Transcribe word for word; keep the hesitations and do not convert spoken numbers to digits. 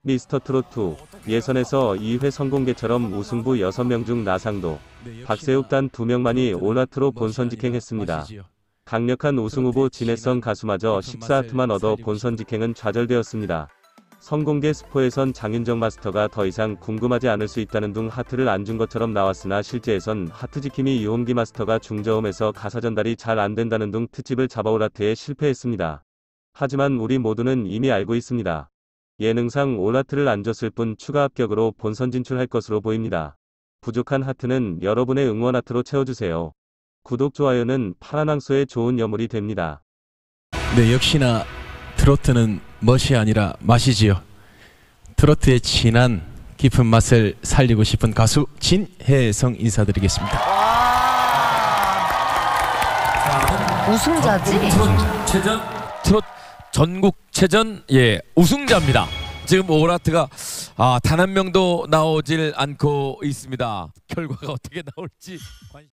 미스터트롯이 예선에서 이 회 선공개처럼 우승부 여섯 명 중 나상도, 박세욱 단 두 명만이 올라트로 본선 직행했습니다. 강력한 우승후보 진해성 가수마저 십사 하트만 얻어 본선 직행은 좌절되었습니다. 선공개 스포에선 장윤정 마스터가 더 이상 궁금하지 않을 수 있다는 둥 하트를 안 준 것처럼 나왔으나 실제에선 하트 지킴이 이홍기 마스터가 중저음에서 가사 전달이 잘 안 된다는 둥 특집을 잡아올 하트에 실패했습니다. 하지만 우리 모두는 이미 알고 있습니다. 예능상 올하트를 안 줬을 뿐 추가 합격으로 본선 진출할 것으로 보입니다. 부족한 하트는 여러분의 응원 하트로 채워주세요. 구독, 좋아요는 파란 황소의 좋은 여물이 됩니다. 네, 역시나 트로트는 멋이 아니라 맛이지요. 트로트의 진한 깊은 맛을 살리고 싶은 가수 진해성 인사드리겠습니다. 우승자지? 최전 트롯 전국체전 예 우승자입니다. 지금 올하트가 아, 단 한 명도 나오질 않고 있습니다. 결과가 어떻게 나올지 관심...